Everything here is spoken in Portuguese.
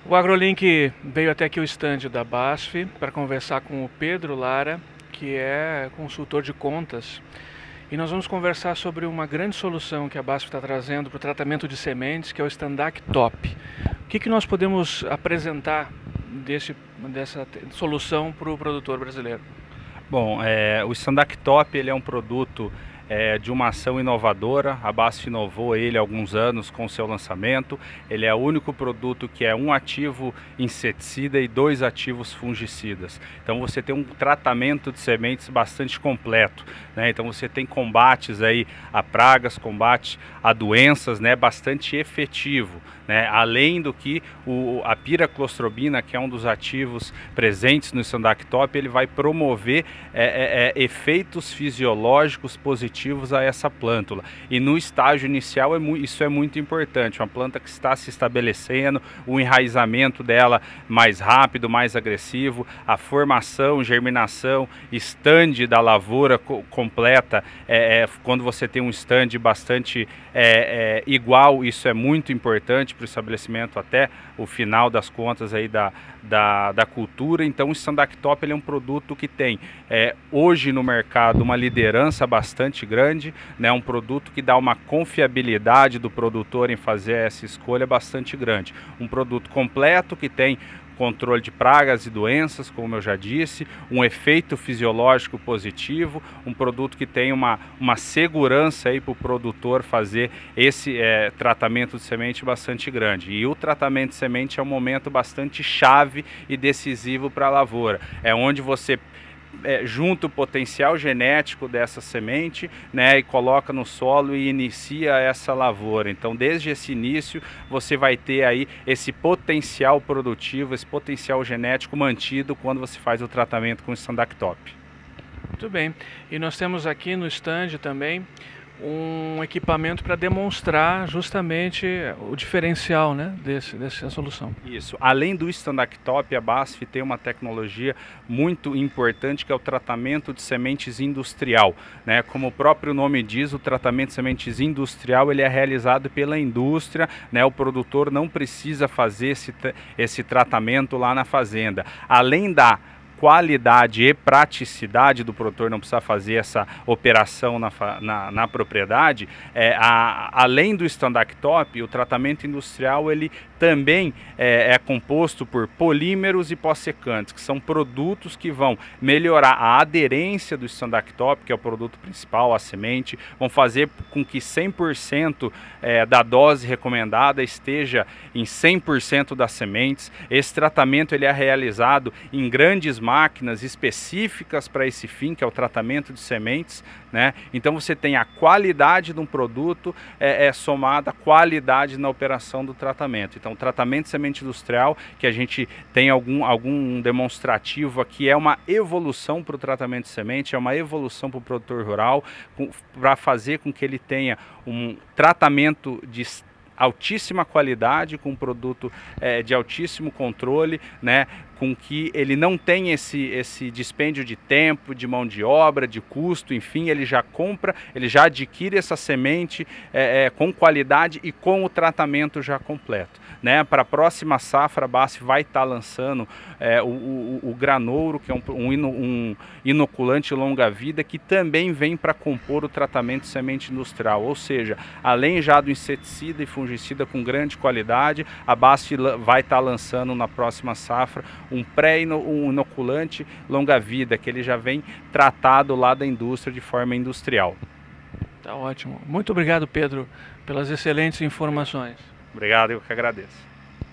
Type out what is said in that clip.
O AgroLink veio até aqui o estande da BASF para conversar com o Pedro Lara, que é consultor de contas, e nós vamos conversar sobre uma grande solução que a BASF está trazendo para o tratamento de sementes, que é o Standard Top. O que nós podemos apresentar dessa solução para o produtor brasileiro? Bom, o Standard Top ele é um produto de uma ação inovadora. A BASF inovou ele há alguns anos com seu lançamento. Ele é o único produto que é um ativo inseticida e 2 ativos fungicidas. Então você tem um tratamento de sementes bastante completo, né? Então você tem combates aí a pragas, combate a doenças, né? Bastante efetivo, né? Além do que a piraclostrobina, que é um dos ativos presentes no Standard Top, ele vai promover efeitos fisiológicos positivos a essa plântula. E no estágio inicial isso é muito importante. Uma planta que está se estabelecendo, o enraizamento dela mais rápido, mais agressivo, a formação, germinação, estande da lavoura completa. Quando você tem um estande bastante igual, isso é muito importante para o estabelecimento até o final das contas aí da cultura. Então o Standard Top ele é um produto que tem hoje no mercado uma liderança bastante grande, né? Um produto que dá uma confiabilidade do produtor em fazer essa escolha bastante grande. Um produto completo que tem controle de pragas e doenças, como eu já disse, um efeito fisiológico positivo, um produto que tem uma segurança aí para o produtor fazer esse tratamento de semente bastante grande. E o tratamento de semente é um momento bastante chave e decisivo para a lavoura. É onde você junta o potencial genético dessa semente, né, e coloca no solo e inicia essa lavoura. Então, desde esse início, você vai ter aí esse potencial produtivo, esse potencial genético mantido quando você faz o tratamento com o Standard Top. Muito bem. E nós temos aqui no stand também um equipamento para demonstrar justamente o diferencial, né, dessa solução. Isso. Além do Standard Top, a BASF tem uma tecnologia muito importante que é o tratamento de sementes industrial, né? Como o próprio nome diz, o tratamento de sementes industrial ele é realizado pela indústria, né? O produtor não precisa fazer esse tratamento lá na fazenda. Além da qualidade e praticidade do produtor não precisar fazer essa operação na propriedade, além do Standard Top, o tratamento industrial ele também é composto por polímeros e pós-secantes, que são produtos que vão melhorar a aderência do Standard Top, que é o produto principal, a semente, vão fazer com que 100% da dose recomendada esteja em 100% das sementes. Esse tratamento ele é realizado em grandes máquinas específicas para esse fim, que é o tratamento de sementes, né? Então você tem a qualidade de um produto somada à qualidade na operação do tratamento. Então o tratamento de semente industrial, que a gente tem algum demonstrativo aqui, é uma evolução para o tratamento de semente, é uma evolução para o produtor rural, para fazer com que ele tenha um tratamento de altíssima qualidade, com um produto de altíssimo controle, né, com que ele não tem esse dispêndio de tempo, de mão de obra, de custo, enfim, ele já compra, ele já adquire essa semente com qualidade e com o tratamento já completo, né? Para a próxima safra, a BASF vai estar lançando o granouro, que é um inoculante longa-vida, que também vem para compor o tratamento de semente industrial, ou seja, além já do inseticida e fungicida com grande qualidade, a BASF vai estar lançando na próxima safra um inoculante longa-vida, que ele já vem tratado lá da indústria de forma industrial. Tá ótimo. Muito obrigado, Pedro, pelas excelentes informações. Obrigado, eu que agradeço.